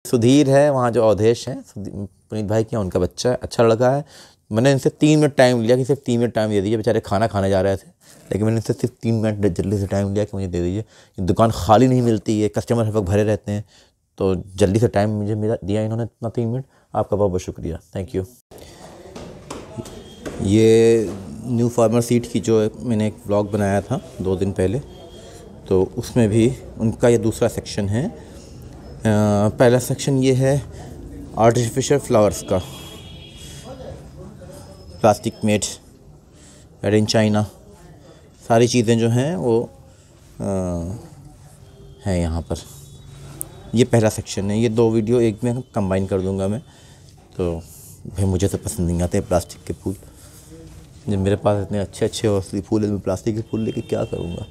सुधीर है वहाँ जो अवधेश हैं, पुनीत भाई के, उनका बच्चा है, अच्छा लड़का है। मैंने इनसे 3 मिनट टाइम लिया कि सिर्फ 3 मिनट टाइम दे दीजिए, बेचारे खाना खाने जा रहे थे, लेकिन मैंने इनसे सिर्फ 3 मिनट जल्दी से टाइम लिया कि मुझे दे दीजिए। दुकान खाली नहीं मिलती है, कस्टमर हर वक्त भरे रहते हैं, तो जल्दी से टाइम मुझे दिया इन्होंने इतना 3 मिनट। आपका बहुत बहुत शुक्रिया, थैंक यू। ये न्यू फार्मर सीड की जो मैंने एक ब्लॉग बनाया था 2 दिन पहले, तो उसमें भी उनका ये दूसरा सेक्शन है। पहला सेक्शन ये है आर्टिफिशियल फ्लावर्स का, प्लास्टिक मेड इन चाइना, सारी चीज़ें जो हैं वो हैं यहाँ पर। ये पहला सेक्शन है। ये 2 वीडियो एक में कंबाइन कर दूंगा मैं। तो भाई मुझे तो पसंद नहीं आते प्लास्टिक के फूल, जब मेरे पास इतने अच्छे अच्छे असली फूल है, मैं प्लास्टिक के फूल लेके क्या करूँगा।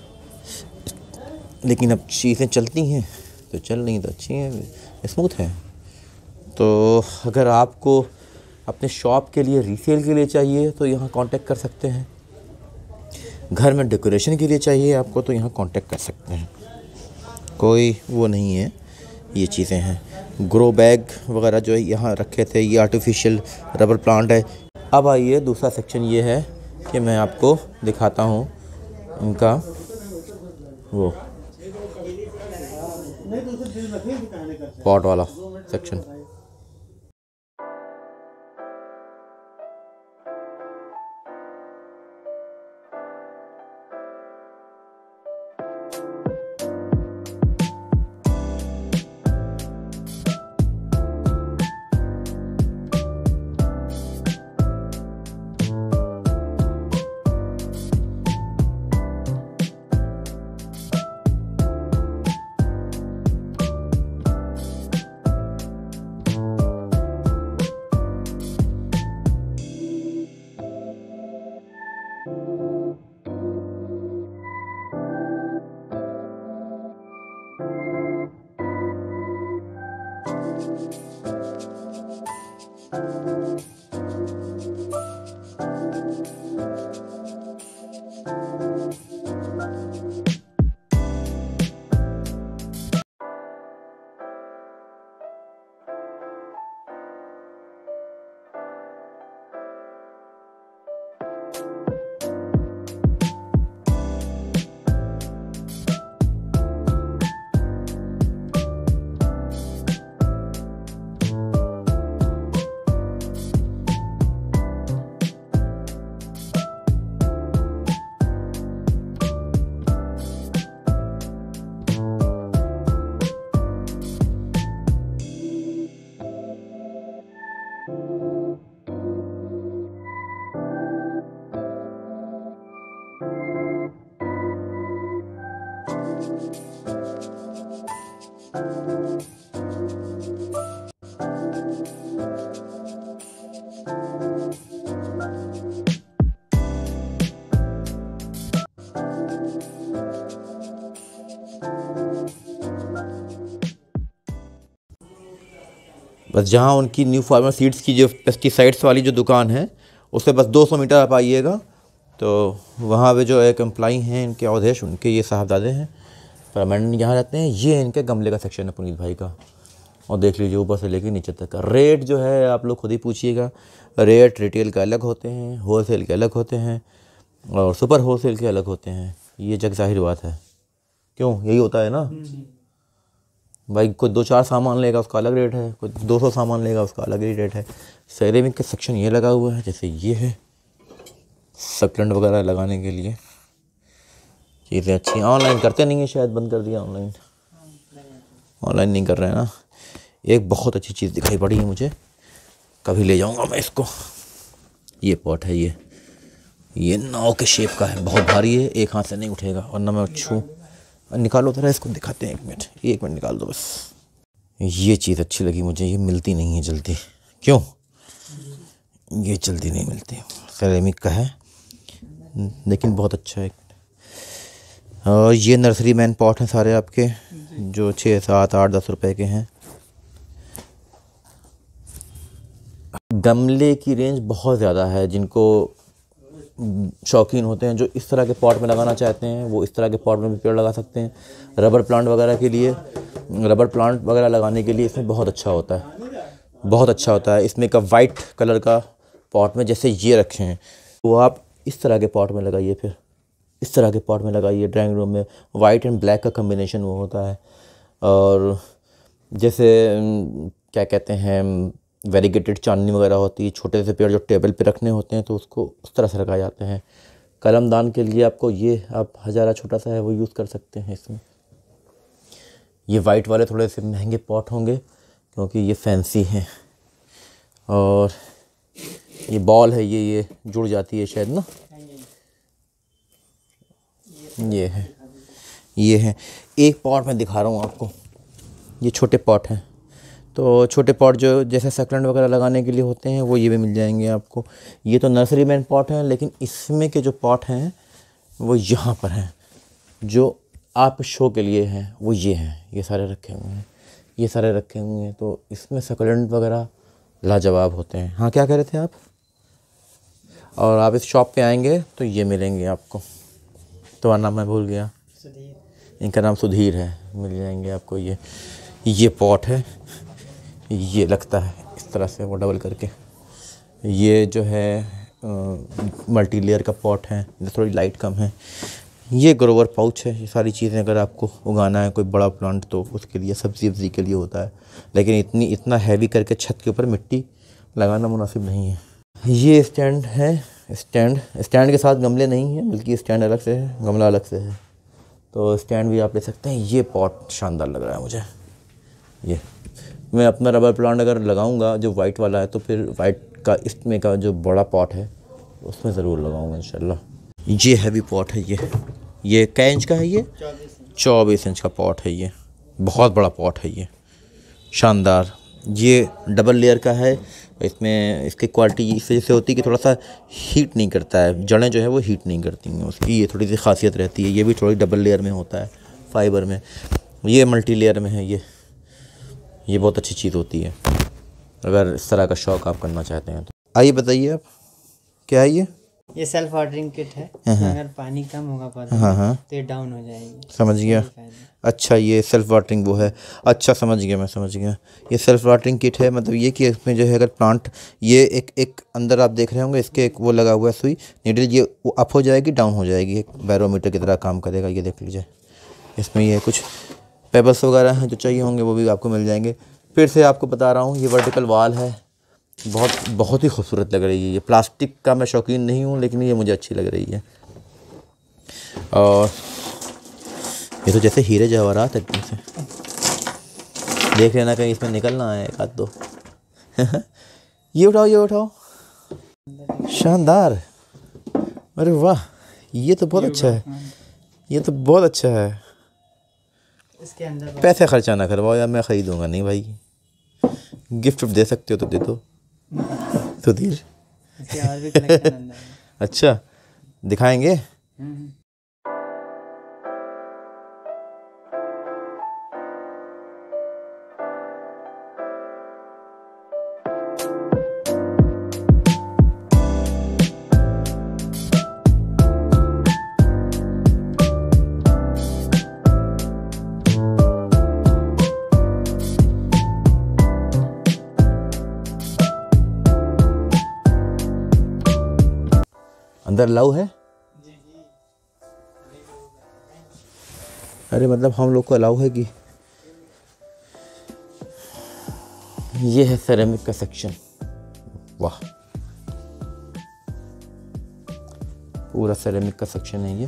लेकिन अब चीज़ें चलती हैं तो चल रही तो अच्छी हैं, स्मूथ है। तो अगर आपको अपने शॉप के लिए रीसेल के लिए चाहिए तो यहाँ कांटेक्ट कर सकते हैं। घर में डेकोरेशन के लिए चाहिए आपको तो यहाँ कांटेक्ट कर सकते हैं, कोई वो नहीं है। ये चीज़ें हैं। ग्रो बैग वगैरह जो है यहाँ रखे थे, ये आर्टिफिशियल रबर प्लांट है। अब आइए दूसरा सेक्शन ये है कि मैं आपको दिखाता हूँ उनका वो पॉट वाला सेक्शन। बस जहाँ उनकी न्यू फार्मर सीड्स की जो पेस्टिसाइड्स वाली जो दुकान है उससे बस 200 मीटर आप आइएगा, तो वहाँ पे जो एक एम्प्लॉई हैं इनके अवधेश, उनके ये साहबजादे हैं, परमानेंट यहाँ रहते हैं। ये इनके गमले का सेक्शन है पुनीत भाई का, और देख लीजिए ऊपर से लेकर नीचे तक का रेट जो है आप लोग खुद ही पूछिएगा। रेट रिटेल के अलग होते हैं, होलसेल के अलग होते हैं, और सुपर होलसेल के अलग होते हैं। ये जग जाहिर बात है, क्यों यही होता है ना भाई। कोई 2-4 सामान लेगा उसका अलग रेट है, कोई 200 सामान लेगा उसका अलग ही रेट है। सेरेमिक का सेक्शन ये लगा हुआ है, जैसे ये है सकलेंट वगैरह लगाने के लिए चीज़ें अच्छी। ऑनलाइन करते नहीं है शायद, बंद कर दिया ऑनलाइन नहीं कर रहे हैं ना। एक बहुत अच्छी चीज़ दिखाई पड़ी है मुझे, कभी ले जाऊंगा मैं इसको। ये पॉट है, ये नाव के शेप का है, बहुत भारी है, एक हाथ से नहीं उठेगा, और ना मैं छूँ। निकालो ज़रा इसको, दिखाते हैं। 1 मिनट निकाल दो बस। ये चीज़ अच्छी लगी मुझे, ये मिलती नहीं है जल्दी। क्यों? ये जल्दी नहीं मिलती। सेरेमिक का है लेकिन बहुत अच्छा है। और ये नर्सरी मैन पॉट हैं सारे आपके, जो 6, 7, 8, 10 रुपए के हैं। गमले की रेंज बहुत ज़्यादा है। जिनको शौकीन होते हैं, जो इस तरह के पॉट में लगाना चाहते हैं, वो इस तरह के पॉट में भी पेड़ लगा सकते हैं। रबर प्लांट वगैरह के लिए रबर प्लांट वगैरह लगाने के लिए इसमें बहुत अच्छा होता है, बहुत अच्छा होता है। इसमें का वाइट कलर का पॉट में जैसे ये रखे हैं, वो आप इस तरह के पॉट में लगाइए, फिर इस तरह के पॉट में लगाइए। ड्राइंग रूम में वाइट एंड ब्लैक का कम्बिनेशन वो होता है। और जैसे क्या कहते हैं, वेरीगेटेड चांदनी वगैरह होती है, छोटे से पेड़ जो टेबल पे रखने होते हैं, तो उसको उस तरह से लगाए जाते हैं। कलमदान के लिए आपको ये, आप हजारा छोटा सा है वो यूज़ कर सकते हैं इसमें। ये वाइट वाले थोड़े से महंगे पॉट होंगे क्योंकि ये फैंसी हैं। और ये बॉल है, ये जुड़ जाती है शायद ना, ये है। एक पॉट मैं दिखा रहा हूँ आपको, ये छोटे पॉट हैं। तो छोटे पॉट जो जैसे सक्लेंट वगैरह लगाने के लिए होते हैं वो ये भी मिल जाएंगे आपको। ये तो नर्सरी मैन पॉट हैं, लेकिन इसमें के जो पॉट हैं वो यहाँ पर हैं, जो आप शो के लिए हैं वो ये हैं। ये सारे रखे हुए हैं, ये सारे रखे हुए हैं। तो इसमें सक्लेंट वगैरह लाजवाब होते हैं। हाँ, क्या कह रहे थे आप? और आप इस शॉप पे आएंगे तो ये मिलेंगे आपको। तो नाम मैं भूल गया, इनका नाम सुधीर है। मिल जाएंगे आपको। ये पॉट है, ये लगता है इस तरह से वो डबल करके। ये जो है मल्टी लेयर का पॉट है, थोड़ी लाइट कम है। ये ग्रोवर पाउच है। ये सारी चीज़ें अगर आपको उगाना है कोई बड़ा प्लांट तो उसके लिए, सब्जी के लिए होता है। लेकिन इतना हैवी करके छत के ऊपर मिट्टी लगाना मुनासिब नहीं है। ये स्टैंड है। स्टैंड के साथ गमले नहीं हैं, बल्कि स्टैंड अलग से है, गमला अलग से है। तो स्टैंड भी आप ले सकते हैं। ये पॉट शानदार लग रहा है मुझे। ये मैं अपना रबर प्लांट अगर लगाऊंगा जो वाइट वाला है, तो फिर वाइट का इसमें का जो बड़ा पॉट है उसमें ज़रूर लगाऊंगा इंशाल्लाह। ये हैवी पॉट है। ये क्या इंच का है? ये 24 इंच का पॉट है। ये बहुत बड़ा पॉट है, ये शानदार। ये डबल लेयर का है। इसमें इसकी क्वालिटी इस वजह से होती है कि थोड़ा सा हीट नहीं करता है, जड़ें जो है वो हीट नहीं करती हैं उसकी, ये थोड़ी सी खासियत रहती है। ये भी थोड़ी डबल लेयर में होता है, फाइबर में। ये मल्टी लेयर में है। ये बहुत अच्छी चीज़ होती है अगर इस तरह का शौक़ आप करना चाहते हैं तो। आइए बताइए आप, क्या है ये सेल्फ वाटरिंग किट है। अगर पानी कम होगा पौधे में तो ये डाउन हो जाएगी। समझ गया। अच्छा, ये सेल्फ वाटरिंग वो है। अच्छा, समझ गया, मैं समझ गया। ये सेल्फ वाटरिंग किट है, मतलब ये कि इसमें जो है अगर प्लांट, ये एक अंदर आप देख रहे होंगे, इसके एक वो लगा हुआ है सुई नीडल, ये वो अप हो जाएगी, डाउन हो जाएगी, एक बैरोमीटर की तरह काम करेगा। ये देख लीजिए, इसमें ये कुछ पेबल्स वगैरह हैं जो चाहिए होंगे वो भी आपको मिल जाएंगे। फिर से आपको बता रहा हूँ, ये वर्टिकल वाल है, बहुत ही खूबसूरत लग रही है। ये प्लास्टिक का मैं शौकीन नहीं हूँ, लेकिन ये मुझे अच्छी लग रही है। और ये तो जैसे हीरे जवाहरात एकदम से। देख लेना कहीं इसमें निकलना है एक आध दो। ये उठाओ, शानदार। अरे वाह, ये तो बहुत अच्छा है। ये तो बहुत अच्छा है। इसके अंदर पैसे खर्चा ना करवाओ यार, मैं ख़रीदूँगा नहीं भाई। गिफ्ट दे सकते हो तो दे दो सुधीर। अच्छा, दिखाएंगे। अंदर लव है? अरे मतलब हम लोग को अलाउ है कि? ये है सेरेमिक का सेक्शन। वाह, पूरा सेरेमिक का सेक्शन है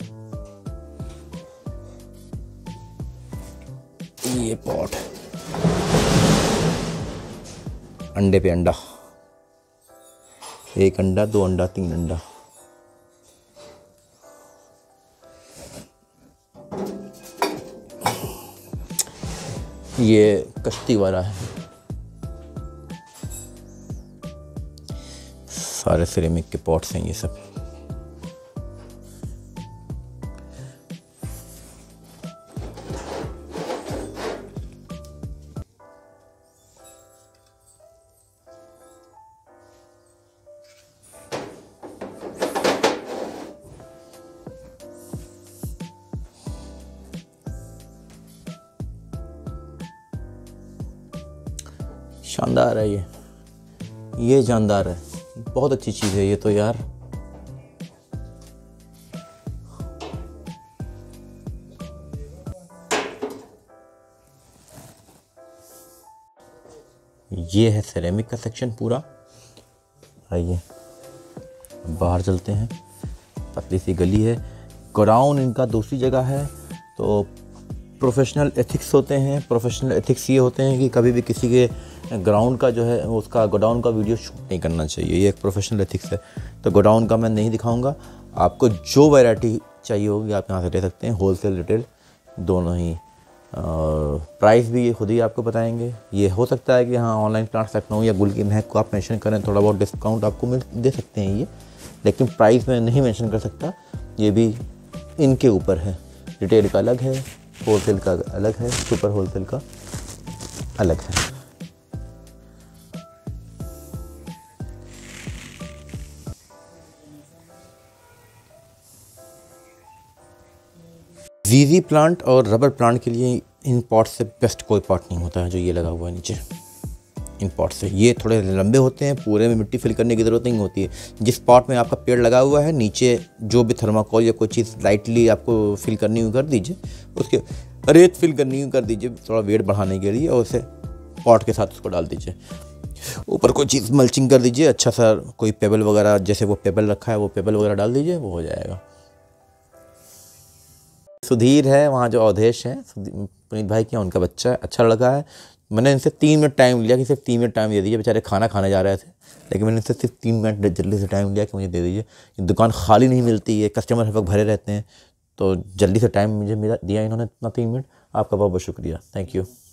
ये पॉट। अंडे पे अंडा, एक अंडा, दो अंडा, तीन अंडा। ये कश्ती वाला है। सारे सिरेमिक के पॉट्स हैं ये सब। शानदार है ये शानदार है, बहुत अच्छी चीज़ है ये तो यार। ये है सेरेमिक का सेक्शन पूरा। आइए बाहर चलते हैं, पतली सी गली है। गोडाउन इनका दूसरी जगह है। तो प्रोफेशनल एथिक्स होते हैं। प्रोफेशनल एथिक्स ये होते हैं कि कभी भी किसी के ग्राउंड का जो है उसका गोडाउन का वीडियो शूट नहीं करना चाहिए, ये एक प्रोफेशनल एथिक्स है। तो गोडाउन का मैं नहीं दिखाऊंगा। आपको जो वैरायटी चाहिए होगी आप यहाँ से ले सकते हैं, होलसेल रिटेल दोनों ही। प्राइस भी ये खुद ही आपको बताएंगे। ये हो सकता है कि हाँ ऑनलाइन प्लांट्स लखनऊ या गुल की महक को आप मेंशन करें, थोड़ा बहुत डिस्काउंट आपको दे सकते हैं ये, लेकिन प्राइस मैं नहीं मेंशन कर सकता। ये भी इनके ऊपर है। रिटेल का अलग है, होलसेल का अलग है, सुपर होलसेल का अलग है। जीजी प्लांट और रबर प्लांट के लिए इन पॉट से बेस्ट कोई पॉट नहीं होता है जो ये लगा हुआ है नीचे। इन पॉट से ये थोड़े लंबे होते हैं, पूरे में मिट्टी फिल करने की ज़रूरत नहीं होती है। जिस पॉट में आपका पेड़ लगा हुआ है नीचे जो भी थर्माकोल या कोई चीज़ लाइटली आपको फिल करनी हुई कर दीजिए, उसके रेत फिल करनी हुई कर दीजिए थोड़ा वेट बढ़ाने के लिए, और उसे पॉट के साथ उसको डाल दीजिए। ऊपर कोई चीज़ मल्चिंग कर दीजिए, अच्छा सा कोई पेबल वगैरह, जैसे वो पेबल रखा है वो पेबल वगैरह डाल दीजिए, वो हो जाएगा। सुधीर है वहाँ जो अवधेश हैं, पुनीत भाई के उनका बच्चा है, अच्छा लड़का है। मैंने इनसे 3 मिनट टाइम लिया कि सिर्फ 3 मिनट टाइम दे दीजिए, बेचारे खाना खाने जा रहे थे, लेकिन मैंने इनसे सिर्फ 3 मिनट जल्दी से टाइम लिया कि मुझे दे दीजिए। दुकान खाली नहीं मिलती है, कस्टमर हर वक्त भरे रहते हैं, तो जल्दी से टाइम मुझे दिया इन्होंने इतना 3 मिनट। आपका बहुत बहुत शुक्रिया, थैंक यू।